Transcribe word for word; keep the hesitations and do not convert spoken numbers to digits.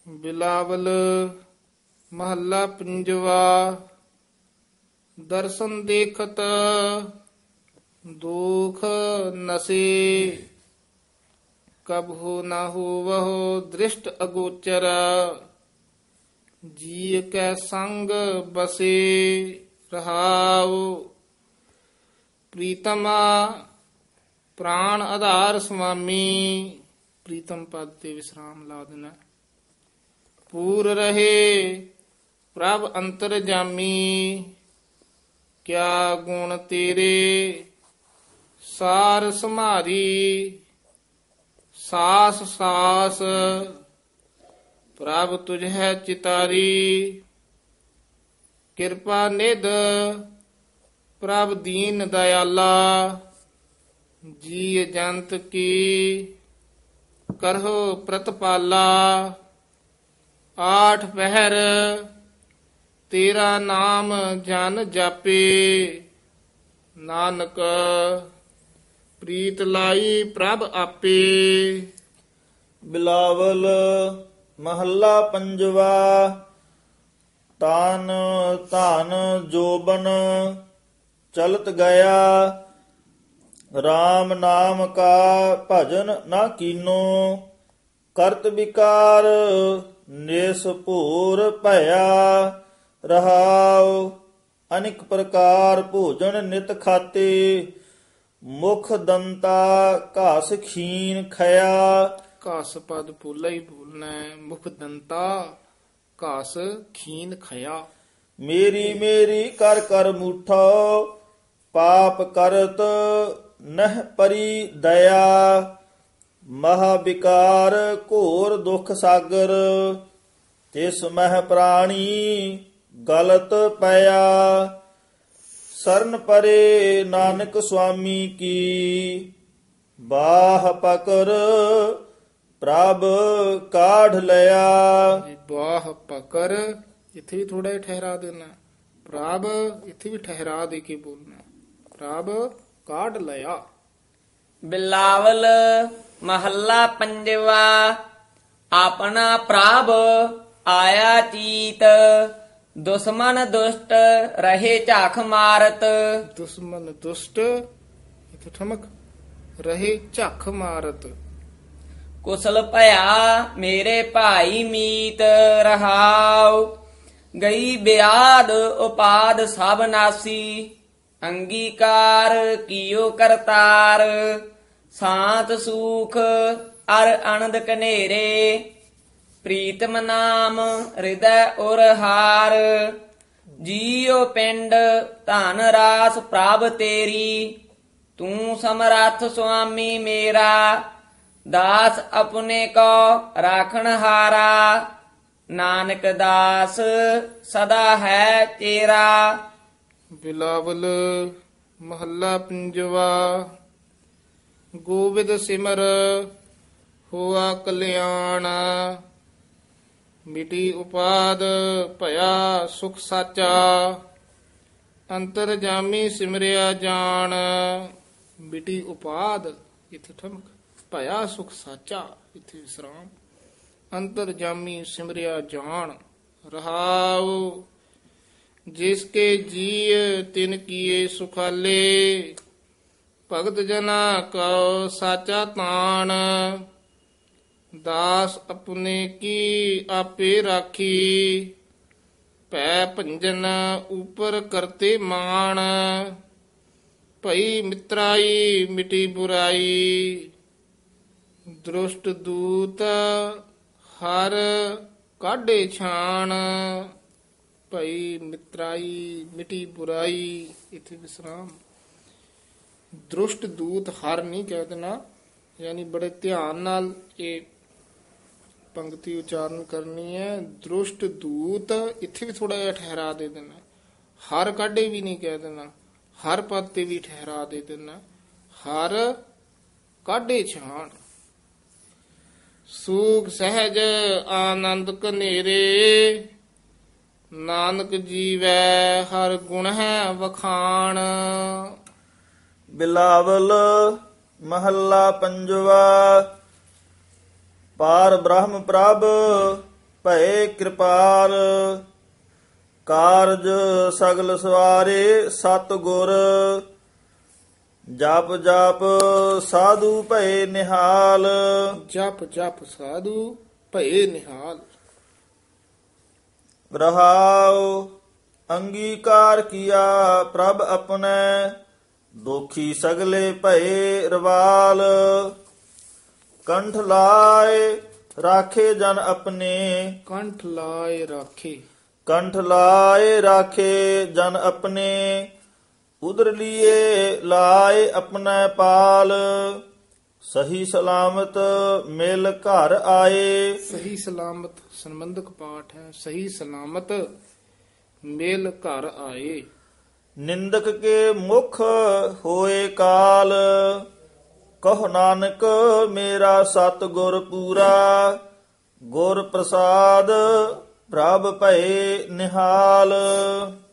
ਬਿਲਾਵਲ ਮਹੱਲਾ ਪੰਜਵਾ। ਦਰਸ਼ਨ ਦੇਖਤ ਦੁਖ ਨਸੇ, ਕਬਹੁ ਨਾ ਹੋਵਹੁ ਦ੍ਰਿਸ਼ਟ ਅਗੋਚਰ। ਜੀ ਕੈ ਸੰਗ ਬਸੇ ਰਹਾਉ, ਪ੍ਰੀਤਮਾ ਪ੍ਰਾਣ ਆਧਾਰ ਸੁਆਮੀ। ਪ੍ਰੀਤਮ ਪਦ ਤੇ ਵਿਸਰਾਮ ਲਾ ਦੇਣਾ। ਪੂਰ ਰਹੇ ਪ੍ਰਭ ਅੰਤਰ ਜਾਮੀ, ਕਿਆ ਗੁਣ ਤੇਰੇ ਸਾਰ ਸੰਭਾਰੀ। ਸਾਸ ਸਾਸ ਪ੍ਰਭ ਤੁਝੈ ਚਿਤਾਰੀ, ਕਿਰਪਾ ਨਿਧ ਪ੍ਰਭ ਦੀਨ ਦਇਆਲਾ। ਜੀ ਜੰਤ ਕੀ ਕਰਹੁ ਪ੍ਰਤਪਾਲਾ, ਆਠ ਪਹਿਰ ਤੇਰਾ ਨਾਮ ਜਨ ਜਾਪੇ। ਨਾਨਕ ਪ੍ਰੀਤ ਲਾਈ ਪ੍ਰਭ ਆਪੇ। ਬਿਲਾਵਲ ਮਹੱਲਾ ਪੰਜਵਾ। ਤਾਨ ਧਨ ਜੋਬਨ ਚਲਤ ਗਿਆ, RAM ਨਾਮ ਕਾ ਭਜਨ ਨਾ ਕੀਨੋ। ਕਰਤ ਵਿਕਾਰ ਨਿਸ ਭੂਰ ਭਇਆ, ਰਹਾਉ ਅਨੇਕ ਪ੍ਰਕਾਰ ਭੋਜਨ ਨਿਤ ਖਾਤੇ। ਮੁਖ ਦੰਤਾ ਘਾਸ ਖੀਨ ਖਇਆ। ਘਾਸ ਪਦ ਪੂਲਾ ਹੀ ਬੋਲਣਾ ਹੈ। ਮੁਖ ਦੰਤਾ ਘਾਸ ਖੀਨ ਖਇਆ। ਮੇਰੀ ਮੇਰੀ ਕਰ ਕਰ ਮੂਠੋ, ਪਾਪ ਕਰਤ ਨਹਿ ਪਰੀ ਦਇਆ। ਮਹਾ ਵਿਕਾਰ ਘੋਰ ਦੁਖ ਸਾਗਰ, ਤਿਸ ਮਹਿ ਪ੍ਰਾਣੀ ਗਲਤ ਪਿਆ। ਸਰਨ ਪਰੇ ਨਾਨਕ ਸੁਆਮੀ ਕੀ, ਬਾਹ ਪਕਰ ਪ੍ਰਭ ਕਾਢ ਲਿਆ। ਬਾਹ ਪਕਰ ਇੱਥੇ ਵੀ ਥੋੜਾ ਜਿਹਾ ਠਹਿਰਾ ਦੇਣਾ। ਪ੍ਰਭ ਇੱਥੇ ਵੀ ਠਹਿਰਾ ਦੇ ਕੇ ਬੋਲਣਾ। ਪ੍ਰਭ ਕਾਢ ਲਿਆ। ਬਿਲਾਵਲ ਮਹੱਲਾ ਪੰਜਵਾ। ਆਪਣਾ ਪ੍ਰਭ ਆਇਆ ਚੀਤ, ਦੁਸ਼ਮਨ ਦੁਸ਼ਟ ਰਹੇ ਝਾਖ ਮਾਰਤ। ਦੁਸ਼ਮਨ ਦੁਸ਼ਟ ਇੱਥੇ ਠਮਕ ਰਹੇ ਝੱਖ ਮਾਰਤ। ਕੁਸਲ ਭਇਆ ਮੇਰੇ ਭਾਈ ਮੀਤ, ਰਹਾਉ ਗਈ ਬਿਆਦ ਉਪਾਦ ਸਭ ਨਾਸੀ। ਅੰਗੀਕਾਰ ਕੀਓ ਕਰਤਾਰ, ਸਾਤ ਸੂਖ ਅਰ ਆਨੰਦ ਕਨੇਰੇ। ਪ੍ਰੀਤਮ ਨਾਮ ਹਿਰਦੈ ਉਰ ਹਾਰ, ਜੀਉ ਪਿੰਡ ਧਨ ਰਾਸ ਪ੍ਰਭ ਤੇਰੀ। ਤੂੰ ਸਮਰੱਥ ਸੁਆਮੀ ਮੇਰਾ, ਦਾਸ ਆਪਣੇ ਕੋ ਰਾਖਣ ਹਾਰਾ। ਨਾਨਕ ਦਾਸ ਸਦਾ ਹੈ ਤੇਰਾ। ਬਿਲਾਵਲ ਮਹੱਲਾ ਪੰਜਵਾ। ਗੋਬਿੰਦ ਸਿਮਰ ਹੋਆ ਕਲਿਆਣ, ਮਿਟੀ ਉਪਾਦ ਭਇਆ ਸੁਖ ਸਾਚਾ। ਅੰਤਰ ਜਾਮੀ ਸਿਮਰਿਆ ਜਾਣ, ਮਿਟੀ ਉਪਾਦ ਇੱਥੇ ਠਮਕ ਭਇਆ ਸੁਖ ਸਾਚਾ। ਇੱਥੇ ਵਿਸਰਾਮ। ਅੰਤਰ ਜਾਮੀ ਸਿਮਰਿਆ ਜਾਣ, ਰਹਾਉ ਜਿਸ ਕੇ ਜੀਅ ਤਿਨ ਕੀਏ ਸੁਖਾਲੇ। ਭਗਤ ਜਨਾ ਕਉ ਸਾਚਾ ਤਾਣ, ਦਾਸ ਆਪਣੇ ਕੀ ਆਪੇ ਰਾਖੀ। ਭੈ ਭੰਜਨ ਉਪਰ ਕਰਤੇ ਮਾਣ, ਭਈ ਮਿਤਰਾਈ ਮਿਟੀ ਬੁਰਾਈ। ਦ੍ਰਿਸ਼ਟ ਦੂਤ ਹਰ ਕਾਢੇ ਛਾਣ, ਭਈ ਮਿਤਰਾਈ ਮਿਟੀ ਬੁਰਾਈ। ਇੱਥੇ ਵਿਸਰਾਮ। ਦ੍ਰਿਸ਼ਟ ਦੂਤ ਹਰ ਨਹੀਂ ਕਹਿ ਦੇਣਾ, ਯਾਨੀ ਬੜੇ ਧਿਆਨ ਨਾਲ ਇਹ ਪੰਕਤੀ ਉਚਾਰਨ ਕਰਨੀ ਹੈ। ਦ੍ਰਿਸ਼ਟ ਦੂਤ ਇੱਥੇ ਵੀ ਥੋੜਾ ਜਿਹਾ ਠਹਿਰਾ ਦੇ ਦੇਣਾ। ਹਰ ਕਾਢੇ ਵੀ ਨਹੀਂ ਕਹਿ ਦੇਣਾ। ਹਰ ਪਦ ਤੇ ਵੀ ਠਹਿਰਾ ਦੇ ਦੇਣਾ। ਹਰ ਕਾਢੇ ਛਾਣ। ਸੂਖ ਸਹਿਜ ਆਨੰਦ ਕਨੇਰੇ, ਨਾਨਕ ਜੀਵੈ ਹਰ ਗੁਣ ਹੈ ਵਖਾਣ। ਬਿਲਾਵਲ ਮਹੱਲਾ ਪੰਜਵਾ। ਪਾਰ ਬ੍ਰਹਮ ਪ੍ਰਭ ਭਏ ਕਿਰਪਾਲ। ਕਾਰਜ ਸਗਲ ਸਵਾਰੇ ਸਤ ਗੁਰ। ਜਪ ਜਪ ਸਾਧੂ ਭਏ ਨਿਹਾਲ। ਜਪ ਜਪ ਸਾਧੂ ਭਏ ਨਿਹਾਲ। ਰਹਾਉ ਅੰਗੀਕਾਰ ਕੀਆ ਪ੍ਰਭ ਆਪਣੇ। ਦੋਖੀ ਸਗਲੇ ਭਏ ਰਵਾਲ। ਕੰਠ ਲਾਏ ਰਾਖੇ ਜਨ ਆਪਣੇ। ਕੰਠ ਲਾਏ ਰਾਖੇ। ਕੰਠ ਲਾਏ ਰਾਖੇ ਜਨ ਆਪਣੇ। ਉਦਰ ਲੀਏ ਲਾਏ ਆਪਣਾ ਪਾਲ। ਸਹੀ ਸਲਾਮਤ ਮਿਲ ਘਰ ਆਏ। ਸਹੀ ਸਲਾਮਤ ਸੰਬੰਧਕ ਪਾਠ ਹੈ। ਸਹੀ ਸਲਾਮਤ ਮੇਲ ਘਰ ਆਏ। ਨਿੰਦਕ ਕੇ ਮੁਖ ਹੋਏ ਕਾਲ। ਕਹੋ ਨਾਨਕ ਮੇਰਾ ਸਤ ਗੁਰ ਪੂਰਾ। ਗੁਰ ਪ੍ਰਸਾਦ ਪ੍ਰਭ ਭਏ ਨਿਹਾਲ।